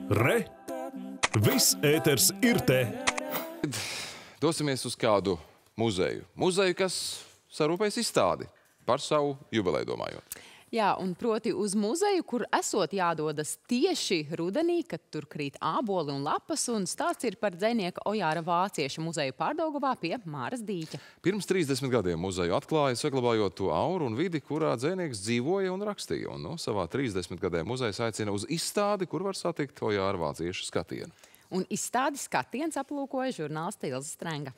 Re! Viss ēters ir te! Dosimies uz kādu muzeju. Muzeju, kas sarūpēs izstādi par savu jubileju domājot. Jā, un proti uz muzeju, kur esot jādodas tieši rudenī, kad tur krīt āboli un lapas, un stāsts ir par dzejnieka Ojāra Vācieša muzeju Pārdaugavā pie Māras dīķa. Pirms 30 gadiem muzeju atklāja, saglabājot to auru un vidi, kurā dzejnieks dzīvoja un rakstīja. Un savā 30 gadiem muzejs aicina uz izstādi, kur var satikt Ojāra Vācieša skatienu. Un izstādi skatiens aplūkoja žurnāliste Ilze Strenga.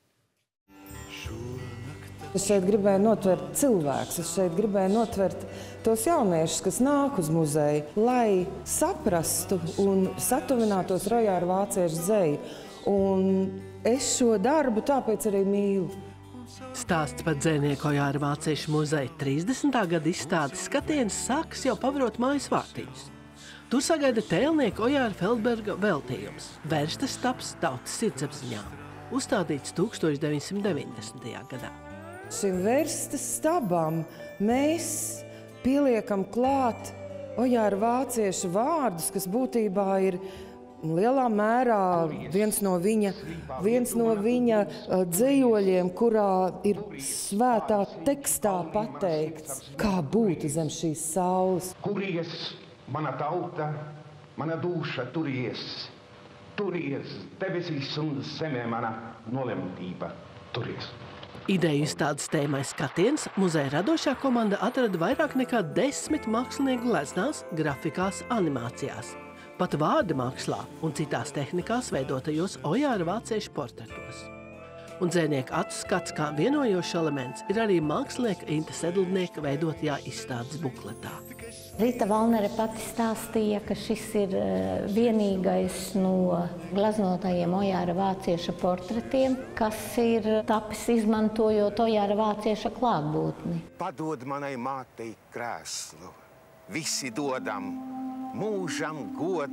Es šeit gribēju notvert cilvēkus, es šeit gribēju notvert tos jauniešus, kas nāk uz muzeju, lai saprastu un satuvinātos ar Ojāra Vācieša dzeju. Un es šo darbu tāpēc arī mīlu. Stāsts par dzejnieku Ojāra Vācieša muzeja 30. gada izstādes skatiens sākas jau pavarot mājas vārtiņus. Tur sagaida tēlnieka Ojāra Feldberga veltījums – Vērstes taps tautas sirdsapziņā, uzstādīts 1990. gadā. Šim Vērstes stabam mēs pieliekam klāt Ojāra Vācieša vārdus, kas būtībā ir lielā mērā viens no viņa dzejoļiem, kurā ir svētā tekstā pateikts, kā būtu zem šīs saules. Kuries mana tauta, mana duša turies, debesīs un zemē mana nolemtība turies. Ideju izstādes tēmai skatiens muzeja radošā komanda atrada vairāk nekā 10 mākslinieku gleznās, grafikās, animācijās, pat vārda mākslā un citās tehnikās veidotajos Ojāra Vācieša portretos. Un dzejnieka acu skats kā vienojošs elements ir arī mākslinieka Inta Sedlnieka veidotajā izstādes bukletā. Rīta Valnere pati stāstīja, ka šis ir vienīgais no gleznotajiem Ojāra Vācieša portretiem, kas ir tapis izmantojot Ojāra Vācieša klātbūtni. Padod manai mātei krēslu, visi dodam, mūžam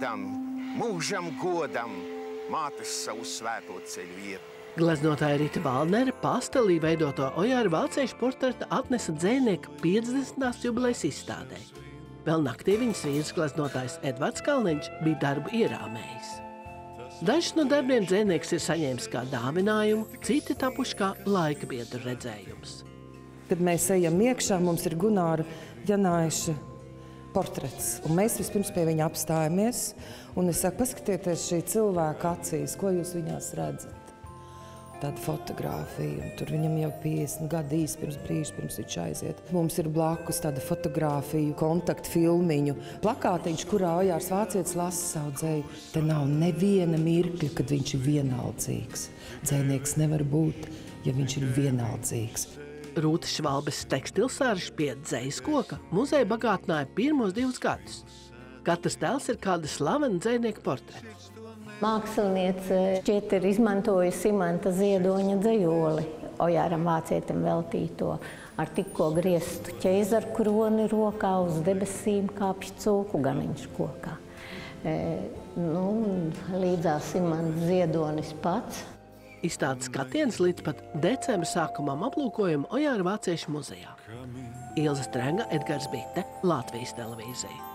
godam, mātes savu svēto ceļu vietu. Gleznotāja Rīta Valnere pastelī veidoto Ojāra Vācieša portreta atnesa dzejnieka 50. jubilejas izstādē. Vēl naktī viņas vīrs gleznotājs Edvards Kalniņš bija darbu ierāmējis. Dažus no darbiem dzejnieks ir saņēmis kā dāvinājumu, citi tapuši kā laika biedru redzējums. Kad mēs ejam iekšā, mums ir Gunāra Janaiša portrets, un mēs vispirms pie viņa apstājamies, un es saku, paskatieties šī cilvēka acīs, ko jūs viņās redzat? Tāda fotogrāfija, un tur viņam jau 50 gadi īsti pirms brīža, pirms viņš aiziet. Mums ir blakus tāda fotogrāfiju, kontaktfilmiņu, plakātiņš, kurā Ojārs Vācietis lasa savu dzeju. Te nav neviena mirkļa, kad viņš ir vienaldzīgs. Dzejnieks nevar būt, ja viņš ir vienaldzīgs. Rūta Švalbes tekstilsāržs pie dzejas koka muzeja bagātināja pirmos 2 gadus. Katrs tēls ir kāda slavena dzejnieka portrets. Māksliniece šķiet ir izmantojusi Imanta Ziedoņa dzejoli, Ojāram Vācietim veltīto, ar tikko grieztu ķeizaru kroni rokā, uz debesīm kāpj cūku ganiņš kokā. Līdzās Imants Ziedonis pats. Izstādes skatiens līdz pat decembra sākumam aplūkojam Ojāra Vācieša muzejā. Ilze Strenga, Edgars Bitte, Latvijas televīzija.